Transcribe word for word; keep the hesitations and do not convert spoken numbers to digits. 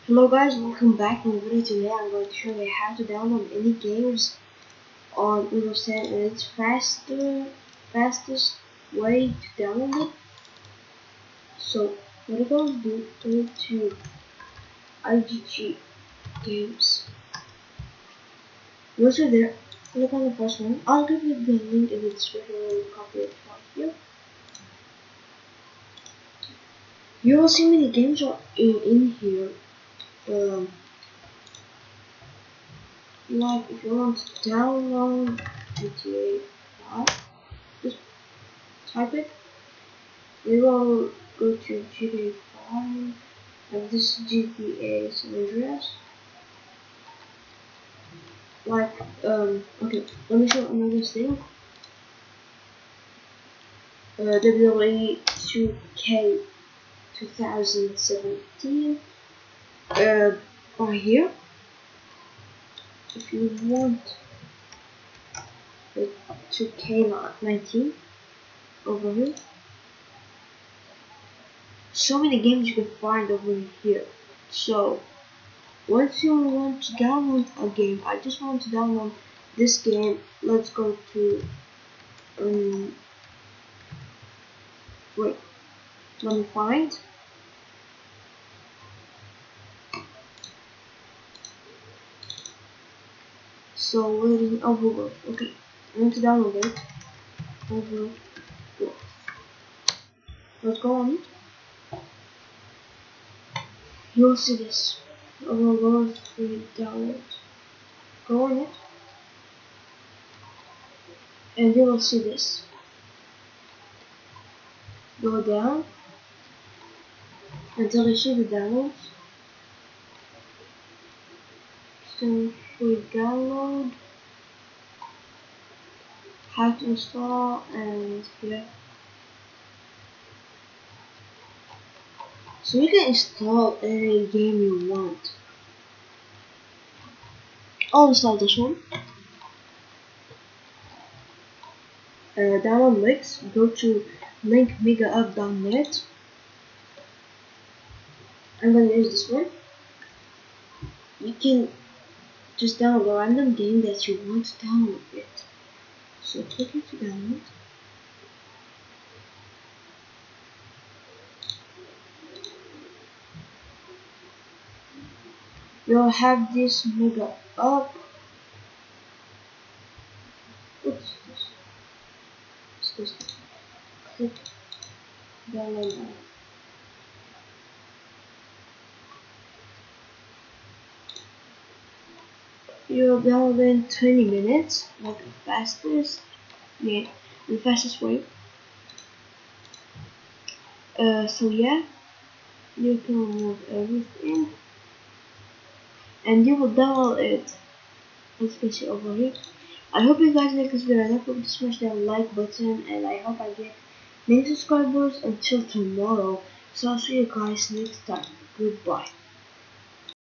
Hello guys, welcome back in the video. Today I'm going to show you how to download any games on Windows ten, and it's faster fastest way to download it. So what you're going to do, go to I G G games. Once you're there, click on the first one. I'll give you the link in the description when you copy it from here. You will see many games are in, in here. Um, like if you want to download G T A five, just type it. We will go to G T A five, and this is G T A San Andreas. Like, um, okay, let me show you another thing. Uh, W W E two K twenty seventeen. Uh, right here. If you want the two K nineteen over here. So many games you can find over here. So once you want to download a game, I just want to download this game. Let's go to um wait, let me find. So waiting Overworld. Okay, I want to download it. Overworld. Let's go on it. You'll see this. Overworld free download. Go on it. And you will see this. Go down until you see the downloads. So free download, how to install, and yeah. So you can install any game you want. I'll install this one. Uh, download links. Go to link mega up dot net. I'm gonna use this one. You can just download a random game that you want to download it. So click it to download. You'll have this mega up. Oops, excuse me. Click download now. You'll download in twenty minutes, like the fastest, yeah, the fastest way. Uh, so yeah, you can remove everything, and you will download it. As you can see over here. I hope you guys like this video. I hope you smash that like button, and I hope I get many subscribers until tomorrow. So I'll see you guys next time. Goodbye.